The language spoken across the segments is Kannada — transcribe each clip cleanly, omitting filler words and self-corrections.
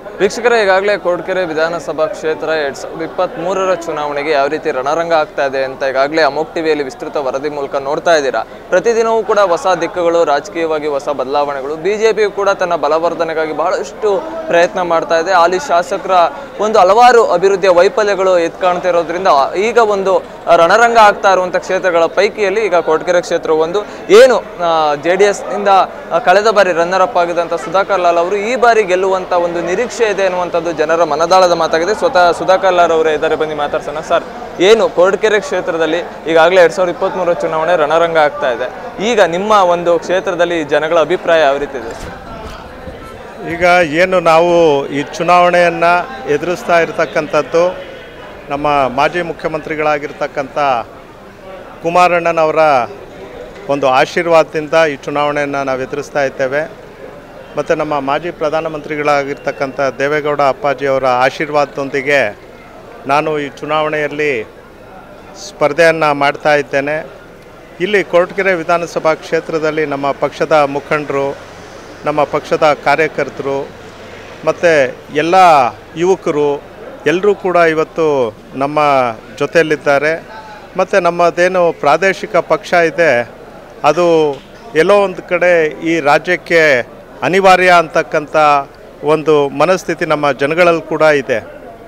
ವೀಕ್ಷಕರೇ, ಈಗಾಗಲೇ ಕೊರಟಗೆರೆ ವಿಧಾನಸಭಾ ಕ್ಷೇತ್ರ 2023ರ ಚುನಾವಣೆಗೆ ಯಾವ ರೀತಿ ರಣರಂಗ ಆಗ್ತಾ ಇದೆ ಅಂತ ಈಗಾಗಲೇ ಅಮೋಕ್ ಟಿವಿಯಲ್ಲಿ ವಿಸ್ತೃತ ವರದಿ ಮೂಲಕ ನೋಡ್ತಾ ಇದ್ದೀರಾ. ಪ್ರತಿದಿನವೂ ಕೂಡ ಹೊಸ ದಿಕ್ಕುಗಳು, ರಾಜಕೀಯವಾಗಿ ಹೊಸ ಬದಲಾವಣೆಗಳು. ಬಿಜೆಪಿಯು ಕೂಡ ತನ್ನ ಬಲವರ್ಧನೆಗಾಗಿ ಬಹಳಷ್ಟು ಪ್ರಯತ್ನ ಮಾಡ್ತಾ ಇದೆ. ಹಾಲಿ ಶಾಸಕರ ಒಂದು ಹಲವಾರು ಅಭಿವೃದ್ಧಿಯ ವೈಫಲ್ಯಗಳು ಎತ್ಕಾಣ್ತಾ ಇರೋದ್ರಿಂದ ಈಗ ಒಂದು ರಣರಂಗ ಆಗ್ತಾ ಇರುವಂಥ ಕ್ಷೇತ್ರಗಳ ಪೈಕಿಯಲ್ಲಿ ಈಗ ಕೊರಟಗೆರೆ ಕ್ಷೇತ್ರ ಒಂದು. ಏನು JDS ನಿಂದ ಕಳೆದ ಬಾರಿ ರನ್ನರ್ ಅಪ್ ಆಗಿದ್ದಂಥ ಸುಧಾಕರ್ ಲಾಲ್ ಅವರು ಈ ಬಾರಿ ಗೆಲ್ಲುವಂಥ ಒಂದು ನಿರೀಕ್ಷೆ ಇದೆ ಎನ್ನುವಂಥದ್ದು ಜನರ ಮನದಾಳದ ಮಾತಾಗಿದೆ. ಸ್ವತಃ ಸುಧಾಕರ್ ಲಾಲ್ ಅವರೇ ಇದ್ದಾರೆ, ಬನ್ನಿ ಮಾತಾಡ್ಸೋಣ. ಸರ್, ಏನು ಕೊರಟಗೆರೆ ಕ್ಷೇತ್ರದಲ್ಲಿ ಈಗಾಗಲೇ 2023 ಚುನಾವಣೆ ರಣರಂಗ ಆಗ್ತಾ ಇದೆ. ಈಗ ನಿಮ್ಮ ಒಂದು ಕ್ಷೇತ್ರದಲ್ಲಿ ಜನಗಳ ಅಭಿಪ್ರಾಯ ಯಾವ ರೀತಿ ಇದೆ ಸರ್? ಈಗ ಏನು ನಾವು ಈ ಚುನಾವಣೆಯನ್ನು ಎದುರಿಸ್ತಾ ಇರತಕ್ಕಂಥದ್ದು ನಮ್ಮ ಮಾಜಿ ಮುಖ್ಯಮಂತ್ರಿಗಳಾಗಿರ್ತಕ್ಕಂಥ ಕುಮಾರಣ್ಣನವರ ಒಂದು ಆಶೀರ್ವಾದದಿಂದ ಈ ಚುನಾವಣೆಯನ್ನು ನಾವು ಎದುರಿಸ್ತಾ ಇದ್ದೇವೆ. ಮತ್ತು ನಮ್ಮ ಮಾಜಿ ಪ್ರಧಾನಮಂತ್ರಿಗಳಾಗಿರ್ತಕ್ಕಂಥ ದೇವೇಗೌಡ ಅಪ್ಪಾಜಿಯವರ ಆಶೀರ್ವಾದದೊಂದಿಗೆ ನಾನು ಈ ಚುನಾವಣೆಯಲ್ಲಿ ಸ್ಪರ್ಧೆಯನ್ನು ಮಾಡ್ತಾ ಇದ್ದೇನೆ. ಇಲ್ಲಿ ಕೊರಟಗೆರೆ ವಿಧಾನಸಭಾ ಕ್ಷೇತ್ರದಲ್ಲಿ ನಮ್ಮ ಪಕ್ಷದ ಮುಖಂಡರು, ನಮ್ಮ ಪಕ್ಷದ ಕಾರ್ಯಕರ್ತರು ಮತ್ತು ಎಲ್ಲ ಯುವಕರು ಎಲ್ಲರೂ ಕೂಡ ಇವತ್ತು ನಮ್ಮ ಜೊತೆಯಲ್ಲಿದ್ದಾರೆ. ಮತ್ತು ನಮ್ಮದೇನು ಪ್ರಾದೇಶಿಕ ಪಕ್ಷ ಇದೆ ಅದು ಎಲ್ಲೋ ಒಂದು ಕಡೆ ಈ ರಾಜ್ಯಕ್ಕೆ ಅನಿವಾರ್ಯ ಅಂತಕ್ಕಂಥ ಒಂದು ಮನಸ್ಥಿತಿ ನಮ್ಮ ಜನಗಳಲ್ಲಿ ಕೂಡ ಇದೆ.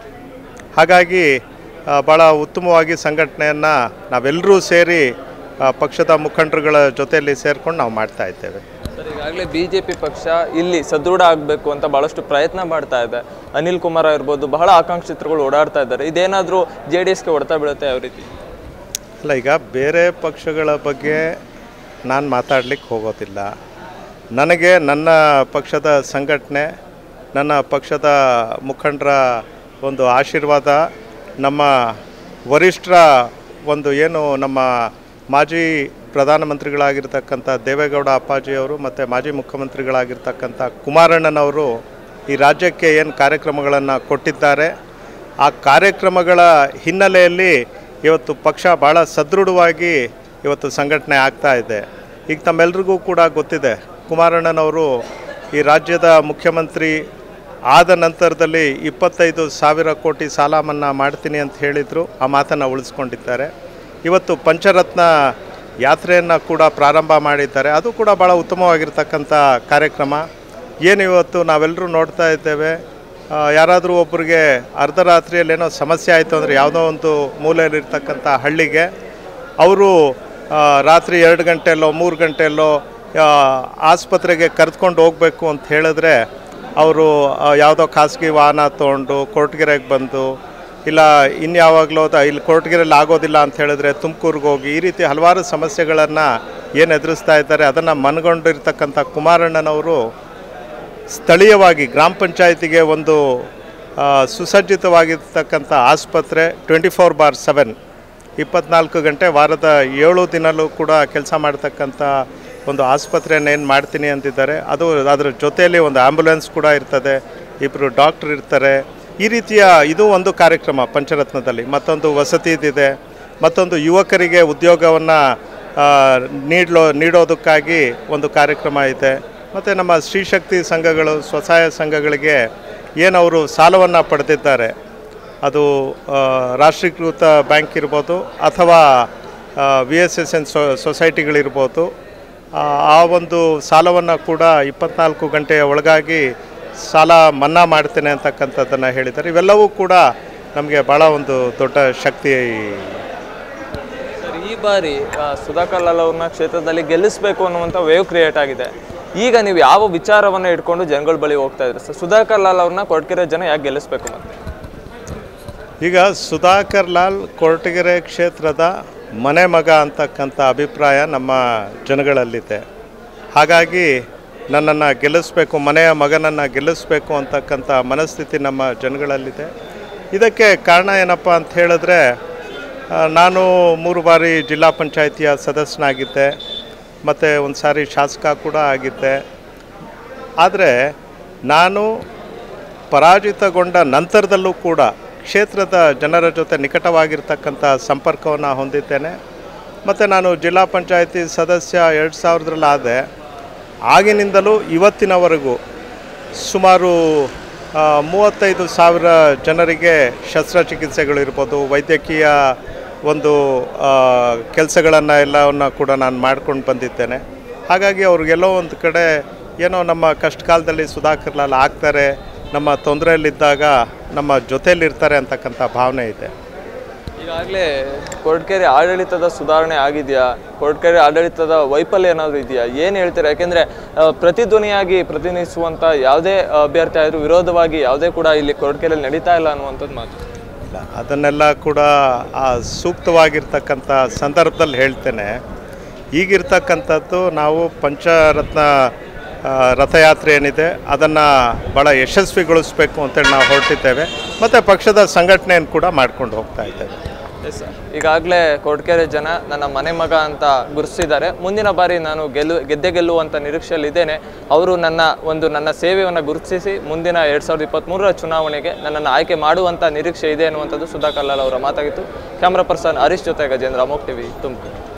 ಹಾಗಾಗಿ ಭಾಳ ಉತ್ತಮವಾಗಿ ಸಂಘಟನೆಯನ್ನು ನಾವೆಲ್ಲರೂ ಸೇರಿ ಪಕ್ಷದ ಮುಖಂಡರುಗಳ ಜೊತೆಯಲ್ಲಿ ಸೇರ್ಕೊಂಡು ನಾವು ಮಾಡ್ತಾ ಇದ್ದೇವೆ. ಸರ್, ಈಗಾಗಲೇ ಬಿಜೆಪಿ ಪಕ್ಷ ಇಲ್ಲಿ ಸದೃಢ ಆಗಬೇಕು ಅಂತ ಭಾಳಷ್ಟು ಪ್ರಯತ್ನ ಮಾಡ್ತಾ ಇದೆ. ಅನಿಲ್ ಕುಮಾರ್ ಇರ್ಬೋದು, ಬಹಳ ಆಕಾಂಕ್ಷಿತರುಗಳು ಓಡಾಡ್ತಾ ಇದ್ದಾರೆ. ಇದೇನಾದರೂ JDSಗೆ ಹೊಡೆತ ಬೀಳುತ್ತೆ ಯಾವ ರೀತಿ? ಅಲ್ಲ, ಈಗ ಬೇರೆ ಪಕ್ಷಗಳ ಬಗ್ಗೆ ನಾನು ಮಾತಾಡಲಿಕ್ಕೆ ಹೋಗೋದಿಲ್ಲ. ನನಗೆ ನನ್ನ ಪಕ್ಷದ ಸಂಘಟನೆ, ನನ್ನ ಪಕ್ಷದ ಮುಖಂಡರ ಒಂದು ಆಶೀರ್ವಾದ, ನಮ್ಮ ವರಿಷ್ಠರ ಒಂದು ಏನು ನಮ್ಮ ಮಾಜಿ ಪ್ರಧಾನಮಂತ್ರಿಗಳಾಗಿರ್ತಕ್ಕಂಥ ದೇವೇಗೌಡ ಅಪ್ಪಾಜಿಯವರು ಮತ್ತು ಮಾಜಿ ಮುಖ್ಯಮಂತ್ರಿಗಳಾಗಿರ್ತಕ್ಕಂಥ ಕುಮಾರಣ್ಣನವರು ಈ ರಾಜ್ಯಕ್ಕೆ ಏನು ಕಾರ್ಯಕ್ರಮಗಳನ್ನು ಕೊಟ್ಟಿದ್ದಾರೆ, ಆ ಕಾರ್ಯಕ್ರಮಗಳ ಹಿನ್ನೆಲೆಯಲ್ಲಿ ಇವತ್ತು ಪಕ್ಷ ಭಾಳ ಸದೃಢವಾಗಿ ಇವತ್ತು ಸಂಘಟನೆ ಆಗ್ತಾ ಇದೆ. ಈಗ ತಮ್ಮೆಲ್ರಿಗೂ ಕೂಡ ಗೊತ್ತಿದೆ, ಕುಮಾರಣ್ಣನವರು ಈ ರಾಜ್ಯದ ಮುಖ್ಯಮಂತ್ರಿ ಆದ ನಂತರದಲ್ಲಿ 25,000 ಕೋಟಿ ಸಾಲ ಮನ್ನಾ ಮಾಡ್ತೀನಿ ಅಂತ ಹೇಳಿದರು. ಆ ಮಾತನ್ನು ಉಳಿಸ್ಕೊಂಡಿದ್ದಾರೆ. ಇವತ್ತು ಪಂಚರತ್ನ ಯಾತ್ರೆಯನ್ನು ಕೂಡ ಪ್ರಾರಂಭ ಮಾಡಿದ್ದಾರೆ. ಅದು ಕೂಡ ಭಾಳ ಉತ್ತಮವಾಗಿರ್ತಕ್ಕಂಥ ಕಾರ್ಯಕ್ರಮ. ಏನು ಇವತ್ತು ನಾವೆಲ್ಲರೂ ನೋಡ್ತಾ ಇದ್ದೇವೆ, ಯಾರಾದರೂ ಒಬ್ಬರಿಗೆ ಅರ್ಧರಾತ್ರಿಯಲ್ಲೇನೋ ಸಮಸ್ಯೆ ಆಯಿತು ಅಂದರೆ ಯಾವುದೋ ಒಂದು ಮೂಲೆಯಲ್ಲಿರ್ತಕ್ಕಂಥ ಹಳ್ಳಿಗೆ ಅವರು ರಾತ್ರಿ 2 ಗಂಟೆಯಲ್ಲೋ 3 ಗಂಟೆಯಲ್ಲೋ ಆಸ್ಪತ್ರೆಗೆ ಕರೆದುಕೊಂಡು ಹೋಗಬೇಕು ಅಂತ ಹೇಳಿದ್ರೆ ಅವರು ಯಾವುದೋ ಖಾಸಗಿ ವಾಹನ ತೊಗೊಂಡು ಕೊರಟಗೆರೆಗೆ ಬಂದು, ಇಲ್ಲ ಇನ್ಯಾವಾಗಲೂ ಇಲ್ಲಿ ಕೊರಟಗೆರೆಯಲ್ಲಿ ಆಗೋದಿಲ್ಲ ಅಂತ ಹೇಳಿದ್ರೆ ತುಮಕೂರಿಗೆ ಹೋಗಿ, ಈ ರೀತಿ ಹಲವಾರು ಸಮಸ್ಯೆಗಳನ್ನು ಏನು ಎದುರಿಸ್ತಾ ಇದ್ದಾರೆ ಅದನ್ನು ಮನಗೊಂಡಿರ್ತಕ್ಕಂಥ ಕುಮಾರಣ್ಣನವರು ಸ್ಥಳೀಯವಾಗಿ ಗ್ರಾಮ ಪಂಚಾಯತಿಗೆ ಒಂದು ಸುಸಜ್ಜಿತವಾಗಿರ್ತಕ್ಕಂಥ ಆಸ್ಪತ್ರೆ 24/7 24 ಗಂಟೆ ವಾರದ 7 ದಿನಲ್ಲೂ ಕೂಡ ಕೆಲಸ ಮಾಡ್ತಕ್ಕಂಥ ಒಂದು ಆಸ್ಪತ್ರೆಯನ್ನು ಮಾಡ್ತೀನಿ ಅಂತಿದ್ದಾರೆ. ಅದರ ಜೊತೆಯಲ್ಲಿ ಒಂದು ಆ್ಯಂಬುಲೆನ್ಸ್ ಕೂಡ ಇರ್ತದೆ, 2 ಡಾಕ್ಟ್ರ್ ಇರ್ತಾರೆ. ಈ ರೀತಿಯ ಇದು ಒಂದು ಕಾರ್ಯಕ್ರಮ ಪಂಚರತ್ನದಲ್ಲಿ. ಮತ್ತೊಂದು ವಸತಿ ಇದೆ, ಮತ್ತೊಂದು ಯುವಕರಿಗೆ ಉದ್ಯೋಗವನ್ನು ನೀಡೋದಕ್ಕಾಗಿ ಒಂದು ಕಾರ್ಯಕ್ರಮ ಇದೆ. ಮತ್ತು ನಮ್ಮ ಶ್ರೀಶಕ್ತಿ ಸಂಘಗಳು, ಸ್ವಸಹಾಯ ಸಂಘಗಳಿಗೆ ಏನವರು ಸಾಲವನ್ನು ಪಡೆದಿದ್ದಾರೆ, ಅದು ರಾಷ್ಟ್ರೀಕೃತ ಬ್ಯಾಂಕ್ ಇರ್ಬೋದು ಅಥವಾ VSSN ಸೊಸೈಟಿಗಳಿರ್ಬೋದು, ಆ ಒಂದು ಸಾಲವನ್ನು ಕೂಡ 24 ಗಂಟೆಯ ಒಳಗಾಗಿ ಸಾಲ ಮನ್ನಾ ಮಾಡ್ತೇನೆ ಅಂತಕ್ಕಂಥದ್ದನ್ನು ಹೇಳಿದ್ದಾರೆ. ಇವೆಲ್ಲವೂ ಕೂಡ ನಮಗೆ ಭಾಳ ಒಂದು ದೊಡ್ಡ ಶಕ್ತಿ. ಸರ್, ಈ ಬಾರಿ ಸುಧಾಕರ್ ಲಾಲ್ ಅವ್ರನ್ನ ಕ್ಷೇತ್ರದಲ್ಲಿ ಗೆಲ್ಲಿಸಬೇಕು ಅನ್ನುವಂಥ ವೇವ್ ಕ್ರಿಯೇಟ್ ಆಗಿದೆ. ಈಗ ನೀವು ಯಾವ ವಿಚಾರವನ್ನು ಇಟ್ಕೊಂಡು ಜನಗಳ ಬಳಿ ಹೋಗ್ತಾ ಇದ್ರಿ ಸರ್? ಸುಧಾಕರ್ ಲಾಲ್ ಅವ್ರನ್ನ ಕೊರಟಗೆರೆ ಜನ ಯಾಕೆ ಗೆಲ್ಲಿಸಬೇಕು? ಮತ್ತೆ ಈಗ ಸುಧಾಕರ್ ಲಾಲ್ ಕೊರಟಗೆರೆ ಕ್ಷೇತ್ರದ ಮನೆ ಮಗ ಅಂತಕ್ಕಂಥ ಅಭಿಪ್ರಾಯ ನಮ್ಮ ಜನಗಳಲ್ಲಿದೆ. ಹಾಗಾಗಿ ನನ್ನನ್ನು ಗೆಲ್ಲಿಸಬೇಕು, ಮನೆಯ ಮಗನನ್ನು ಗೆಲ್ಲಿಸಬೇಕು ಅಂತಕ್ಕಂಥ ಮನಸ್ಥಿತಿ ನಮ್ಮ ಜನಗಳಲ್ಲಿದೆ. ಇದಕ್ಕೆ ಕಾರಣ ಏನಪ್ಪ ಅಂತ ಹೇಳಿದ್ರೆ, ನಾನು 3 ಬಾರಿ ಜಿಲ್ಲಾ ಪಂಚಾಯಿತಿಯ ಸದಸ್ಯನಾಗಿದ್ದೆ, ಮತ್ತು ಒಂದು ಸಾರಿ ಶಾಸಕ ಕೂಡ ಆಗಿದ್ದೆ. ಆದರೆ ನಾನು ಪರಾಜಿತಗೊಂಡ ನಂತರದಲ್ಲೂ ಕೂಡ ಕ್ಷೇತ್ರದ ಜನರ ಜೊತೆ ನಿಕಟವಾಗಿರ್ತಕ್ಕಂಥ ಸಂಪರ್ಕವನ್ನು ಹೊಂದಿದ್ದೇನೆ. ಮತ್ತು ನಾನು ಜಿಲ್ಲಾ ಪಂಚಾಯಿತಿ ಸದಸ್ಯ 2000 ಆದೆ. ಆಗಿನಿಂದಲೂ ಇವತ್ತಿನವರೆಗೂ ಸುಮಾರು 35,000 ಜನರಿಗೆ ಶಸ್ತ್ರಚಿಕಿತ್ಸೆಗಳಿರ್ಬೋದು, ವೈದ್ಯಕೀಯ ಒಂದು ಕೆಲಸಗಳನ್ನು ಎಲ್ಲವನ್ನು ಕೂಡ ನಾನು ಮಾಡ್ಕೊಂಡು ಬಂದಿದ್ದೇನೆ. ಹಾಗಾಗಿ ಅವ್ರಿಗೆಲ್ಲೋ ಒಂದು ಕಡೆ ಏನೋ ನಮ್ಮ ಕಷ್ಟ ಕಾಲದಲ್ಲಿ ಸುಧಾಕರ್ ಲಾಲ್ ಆಗ್ತಾರೆ, ನಮ್ಮ ತೊಂದರೆಯಲ್ಲಿದ್ದಾಗ ನಮ್ಮ ಜೊತೆಯಲ್ಲಿರ್ತಾರೆ ಅಂತಕ್ಕಂಥ ಭಾವನೆ ಇದೆ. ಈಗಾಗಲೇ ಕೊರಟಗೆರೆ ಆಡಳಿತದ ಸುಧಾರಣೆ ಆಗಿದೆಯಾ? ಕೊರಟಗೆರೆ ಆಡಳಿತದ ವೈಫಲ್ಯ ಏನಾದರೂ ಇದೆಯಾ? ಏನು ಹೇಳ್ತೀರಾ? ಯಾಕೆಂದರೆ ಪ್ರತಿಧ್ವನಿಯಾಗಿ ಪ್ರತಿನಿಧಿಸುವಂಥ ಯಾವುದೇ ಅಭ್ಯರ್ಥಿ ಆದರೂ ವಿರೋಧವಾಗಿ ಯಾವುದೇ ಕೂಡ ಇಲ್ಲಿ ಕೊರಟಗೆರೆಯಲ್ಲಿ ನಡೀತಾ ಇಲ್ಲ ಅನ್ನುವಂಥದ್ದು ಮಾತು. ಇಲ್ಲ, ಅದನ್ನೆಲ್ಲ ಕೂಡ ಸೂಕ್ತವಾಗಿರ್ತಕ್ಕಂಥ ಸಂದರ್ಭದಲ್ಲಿ ಹೇಳ್ತೇನೆ. ಈಗಿರ್ತಕ್ಕಂಥದ್ದು ನಾವು ಪಂಚರತ್ನ ರಥಯಾತ್ರೆ ಏನಿದೆ ಅದನ್ನು ಭಾಳ ಯಶಸ್ವಿಗೊಳಿಸಬೇಕು ಅಂತೇಳಿ ನಾವು ಹೊರಟಿದ್ದೇವೆ ಮತ್ತು ಪಕ್ಷದ ಸಂಘಟನೆಯನ್ನು ಕೂಡ ಮಾಡ್ಕೊಂಡು ಹೋಗ್ತಾ ಇದ್ದೇವೆ. ಎಸ್ ಸರ್, ಈಗಾಗಲೇ ಕೊರಟಗೆರೆ ಜನ ನನ್ನ ಮನೆ ಮಗ ಅಂತ ಗುರುತಿಸಿದ್ದಾರೆ. ಮುಂದಿನ ಬಾರಿ ನಾನು ಗೆಲ್ಲುವಂಥ ನಿರೀಕ್ಷೆಯಲ್ಲಿದ್ದೇನೆ. ಅವರು ನನ್ನ ಸೇವೆಯನ್ನು ಗುರುತಿಸಿ ಮುಂದಿನ 2023 ಚುನಾವಣೆಗೆ ನನ್ನನ್ನು ಆಯ್ಕೆ ಮಾಡುವಂಥ ನಿರೀಕ್ಷೆ ಇದೆ ಅನ್ನುವಂಥದ್ದು ಸುಧಾಕರ್ ಲಾಲ್ ಅವರ ಮಾತಾಗಿತ್ತು. ಕ್ಯಾಮ್ರಾ ಪರ್ಸನ್ ಹರೀಶ್ ಜೊತೆ ಗಜೇಂದ್ರ, ಅಮೋಕ್ ಟಿವಿ, ತುಮಕೂರು.